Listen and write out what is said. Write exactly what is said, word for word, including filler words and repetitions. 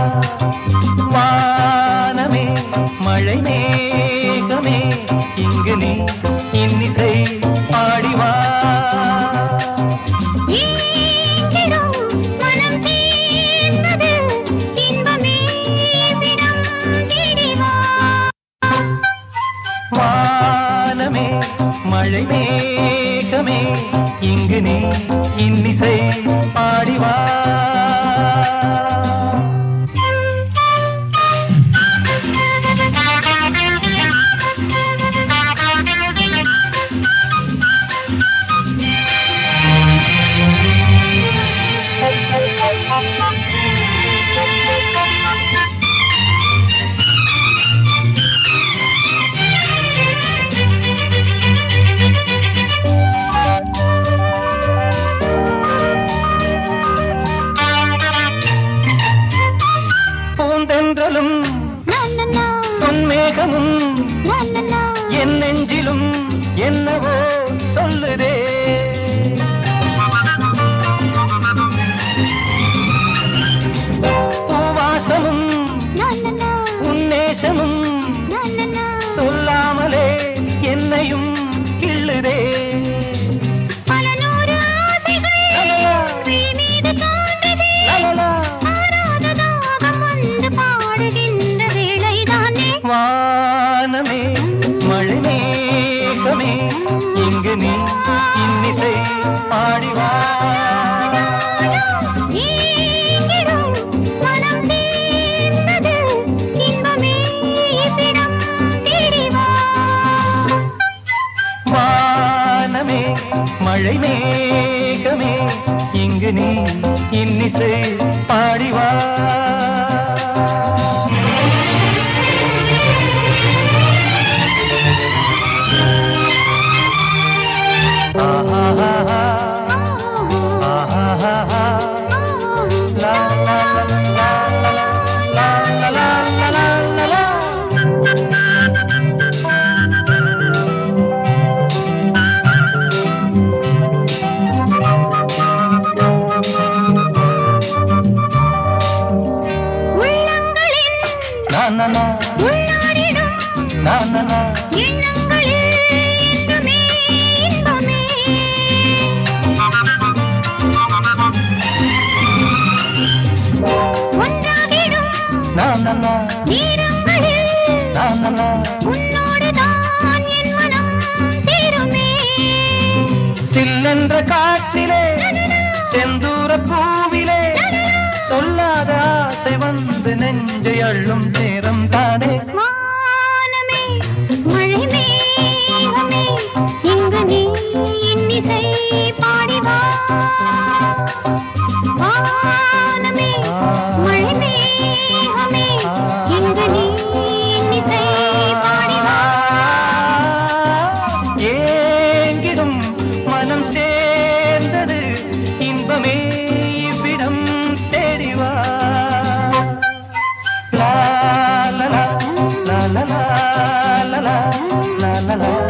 வானமே மழை மேகமே இங்கு நீ இன்னிசை பாடிவா வானமே மழை மேகமே இங்கு நீ இன்னிசை பாடிவா பூந்தென்றலும் பொன்மேகமும் என் நெஞ்சிலும் என்னவோ சொல்லுதே பூவாசமும் உன்னேசமும் சொல்லாமலே என்னையும் கிள்ளுதே வானமே மழை மேகமே இங்கு நீ இன்னிசை பாடிவா வானமே மழை மேகமே இங்கு நீ இன்னிசை பாடிவா சில்லென்ற காற்றிலே செந்தூர பூவிலே சொல்லாத ஆசை வந்து நெஞ்சை அள்ளும் நேரம் தானே வானமே மழை மேகமே இங்கு நீ இன்னிசை பாடிவா வானமே மழை மேகமே இங்கு நீ இன்னிசை பாடிவா ஏங்கிடும் மனம் சேர்ந்தது இன்பமே இவ்விடம் தேடிவா லா லா லா லா லா லா லா லா லா